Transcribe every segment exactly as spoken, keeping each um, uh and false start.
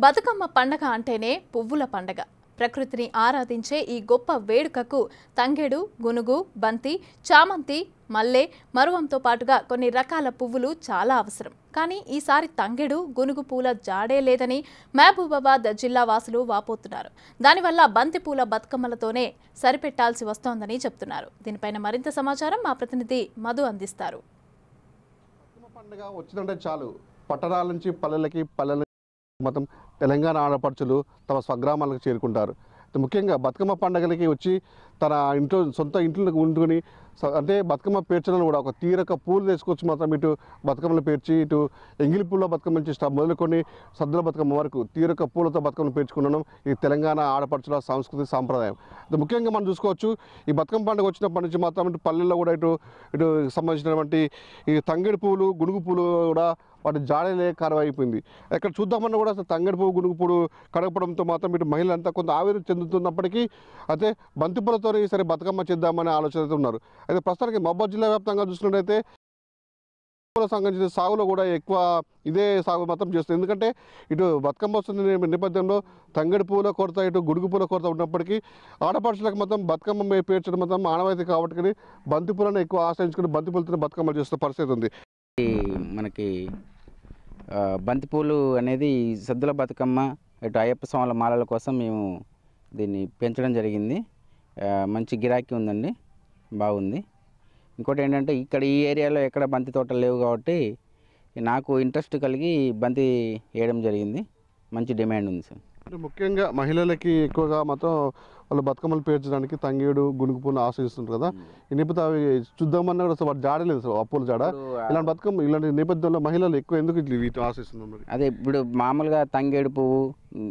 బతుకమ్మ పండగ అంటేనే పువ్వుల పండగ. ప్రకృతిని ఆరాధించే ఈ గొప్ప వేడుకకు తంగేడు, గునుగు, బంతి, చామంతి, మల్లె, మరువంతో పాటుగా కొన్ని రకాల పువ్వులు చాలా అవసరం. కానీ ఈసారి తంగేడు, గునుగు పూల జాడే లేదని మహబూబాబాద్ జిల్లా వాసులు వాపోతున్నారు. దానివల్ల బంతి పూల బతుకమ్మలతోనే సరిపెట్టాల్సి వస్తోందని చెప్తున్నారు. దీనిపైన మరింత సమాచారం మా ప్రతినిధి మధు అందిస్తారు. పండుగ వచ్చిందంటే చాలు పట్టణాల నుంచి పల్లెలకి పల్లెల మొత్తం తెలంగాణ ఆడపడుచులు తమ స్వగ్రామాలకు చేరుకుంటారు. ముఖ్యంగా బతుకమ్మ పండుగలకి వచ్చి తన ఇంట్లో సొంత ఇంట్లో ఉండుకొని అంటే బతుకమ్మ పేర్చడం కూడా ఒక తీరక పూలు తీసుకొచ్చి మాత్రం ఇటు బతుకమ్మలు పేర్చి ఇటు ఎంగిలి పూల బతుకమ్మ నుంచి మొదలుకొని సద్దుల బతుకమ్మ వరకు తీరక పూలతో బతుకమ్మలు పేర్చుకున్నాం. ఈ తెలంగాణ ఆడపడుచుల సాంస్కృతిక సాంప్రదాయం. ముఖ్యంగా మనం చూసుకోవచ్చు, ఈ బతుకమ్మ పండుగ వచ్చినప్పటి నుంచి మాత్రం ఇటు పల్లెల్లో కూడా ఇటు ఇటు సంబంధించినటువంటి ఈ తంగేడు పూలు, గునుగు పూలు కూడా వాటి జాడలే కరువైపోయింది. ఎక్కడ చూద్దామన్నా కూడా అసలు తంగేడు పువ్వు, గునుగు పూలు కడగపడంతో మాత్రం ఇటు మహిళలంతా కొంత ఆవేదన చెందుతున్నప్పటికీ అయితే బంతిపూలతో సరే బతుకమ్మ చేద్దామనే ఆలోచనతో ఉన్నారు. అయితే ప్రస్తుతానికి మహబూబాబాద్ జిల్లా వ్యాప్తంగా చూసుకున్నట్టయితే పూల సంబంధించిన సాగులో కూడా ఎక్కువ ఇదే సాగు మాత్రం చేస్తుంది. ఎందుకంటే ఇటు బతుకమ్మ వస్తున్న నేపథ్యంలో తంగేడు పూల కొరత, ఇటు గుడుగు పూల కొరత ఉన్నప్పటికీ ఆడపడుచులకు మొత్తం బతుకమ్మ పేర్చడం మొత్తం ఆనవాయితీ కాబట్టి బంతి పూలను ఎక్కువ ఆశ్రయించుకుని బంతి పూలతో బతుకమ్మలు చేస్తున్న పరిస్థితి ఉంది. మనకి బంతిపూలు అనేది సద్దుల బతుకమ్మ, ఇటు అయ్యప్ప స్వాముల మాలల కోసం మేము దీన్ని పెంచడం జరిగింది. మంచి గిరాకీ ఉందండి, బాగుంది. ఇంకోటి ఏంటంటే ఇక్కడ ఈ ఏరియాలో ఎక్కడ బంతి తోటలు లేవు కాబట్టి నాకు ఇంట్రెస్ట్ కలిగి బంతి వేయడం జరిగింది. మంచి డిమాండ్ ఉంది సార్. అంటే ముఖ్యంగా మహిళలకి ఎక్కువగా మాత్రం వాళ్ళు బతుకమ్మలు పేర్చడానికి తంగేడు, గునుగు పూలు ఆశ్రయిస్తుంటారు కదా. ఈ నేపథ్యం అవి చూద్దామన్నా కూడా వాటి జాడలేదు సార్, అప్పుల జాడ. ఇలాంటి బతుకమ్మ ఇలాంటి నేపథ్యంలో మహిళలు ఎక్కువ ఎందుకు వీటిని ఆశ్రయిస్తున్నారు? అదే ఇప్పుడు మామూలుగా తంగేడు పువ్వు,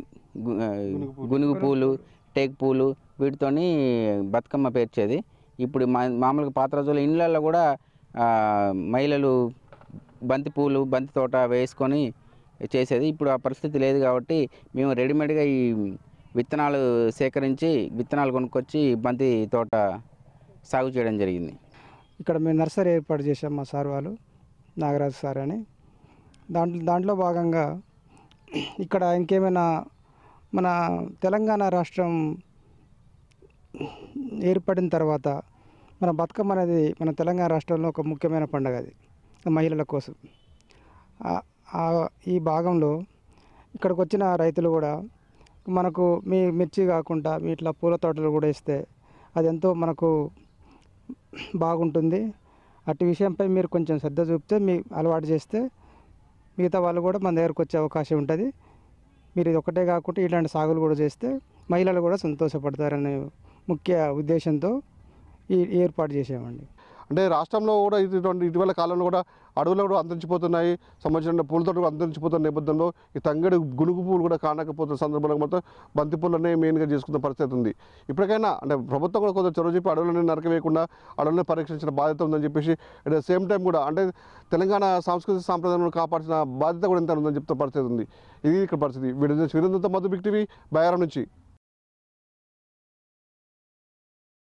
గునుగు పూలు, టేక్ పూలు వీటితోని బతుకమ్మ పేర్చేది. ఇప్పుడు మా మామూలుగా పాత రోజుల్లో ఇళ్ళల్లో కూడా మహిళలు బంతి పూలు, బంతి తోట వేసుకొని చేసేది. ఇప్పుడు ఆ పరిస్థితి లేదు కాబట్టి మేము రెడీమేడ్గా ఈ విత్తనాలు సేకరించి విత్తనాలు కొనుక్కొచ్చి బంతి తోట సాగు చేయడం జరిగింది. ఇక్కడ మేము నర్సరీ ఏర్పాటు చేసాం మా సార్ వాళ్ళు, నాగరాజు సార్ అని. దాంట్లో దాంట్లో భాగంగా ఇక్కడ ఇంకేమైనా మన తెలంగాణ రాష్ట్రం ఏర్పడిన తర్వాత మన బతుకమ్మ అనేది మన తెలంగాణ రాష్ట్రంలో ఒక ముఖ్యమైన పండుగ, అది మహిళల కోసం. ఈ భాగంలో ఇక్కడికి వచ్చిన రైతులు కూడా మనకు మీ మిర్చి కాకుండా మీ ఇట్లా పూల తోటలు కూడా ఇస్తే అది ఎంతో మనకు బాగుంటుంది. అటు విషయంపై మీరు కొంచెం శ్రద్ధ చూపితే, మీ అలవాటు చేస్తే మిగతా వాళ్ళు కూడా మన దగ్గరకు వచ్చే అవకాశం ఉంటుంది. మీరు ఇది ఒకటే కాకుండా ఇలాంటి సాగులు కూడా చేస్తే మహిళలు కూడా సంతోషపడతారనే ముఖ్య ఉద్దేశంతో ఈ ఏర్పాటు చేసామండి. అంటే రాష్ట్రంలో కూడా ఇటువంటి ఇటీవల కాలంలో కూడా అడవులు కూడా అంతరించిపోతున్నాయి, సంబంధించిన పూలతో కూడా అంతరించిపోతున్న నేపథ్యంలో ఈ తంగేడు, గునుగు పూలు కూడా కానకపోతున్న సందర్భంలో మొత్తం బంతి పూలనే మెయిన్గా చేసుకున్న పరిస్థితి ఉంది. ఇప్పటికైనా అంటే ప్రభుత్వం కూడా కొంచెం చొరవ చెప్పి అడవులను నరకవేయకుండా అడవులను పరీక్షించిన బాధ్యత ఉందని చెప్పేసి, అట్ ద సేమ్ టైం కూడా అంటే తెలంగాణ సాంస్కృతిక సాంప్రదాయాలను కాపాడాల్సిన బాధ్యత కూడా ఎంత ఉందని చెప్తున్న పరిస్థితి ఉంది. ఇది ఇక్కడ పరిస్థితి. వీడియో వీరంతో మధు బిగ్ టీవీ బయారం నుంచి.